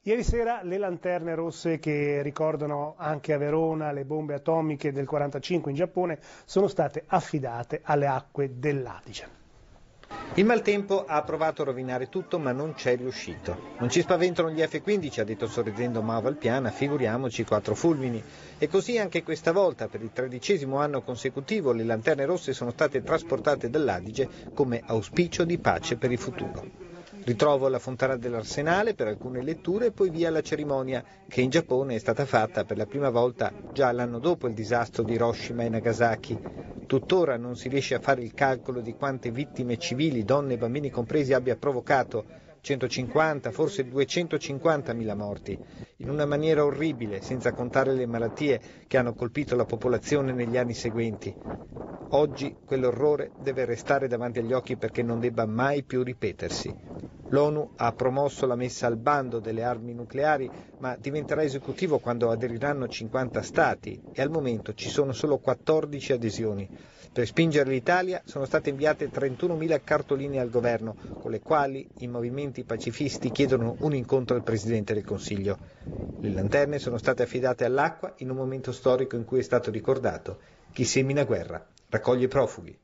Ieri sera le lanterne rosse che ricordano anche a Verona le bombe atomiche del 1945 in Giappone sono state affidate alle acque dell'Adige. Il maltempo ha provato a rovinare tutto, ma non c'è riuscito. Non ci spaventano gli F-15, ha detto sorridendo Mao Valpiana, figuriamoci 4 fulmini. E così anche questa volta, per il 13° anno consecutivo, le lanterne rosse sono state trasportate dall'Adige come auspicio di pace per il futuro. Ritrovo la fontana dell'Arsenale per alcune letture e poi via la cerimonia, che in Giappone è stata fatta per la prima volta già l'anno dopo il disastro di Hiroshima e Nagasaki. Tuttora non si riesce a fare il calcolo di quante vittime civili, donne e bambini compresi, abbia provocato. 150, forse 250.000 morti, in una maniera orribile, senza contare le malattie che hanno colpito la popolazione negli anni seguenti. Oggi quell'orrore deve restare davanti agli occhi perché non debba mai più ripetersi. L'ONU ha promosso la messa al bando delle armi nucleari, ma diventerà esecutivo quando aderiranno 50 Stati e al momento ci sono solo 14 adesioni. Per spingere l'Italia sono state inviate 31.000 cartoline al governo, con le quali i movimenti pacifisti chiedono un incontro al Presidente del Consiglio. Le lanterne sono state affidate all'acqua in un momento storico in cui è stato ricordato: chi semina guerra raccoglie profughi.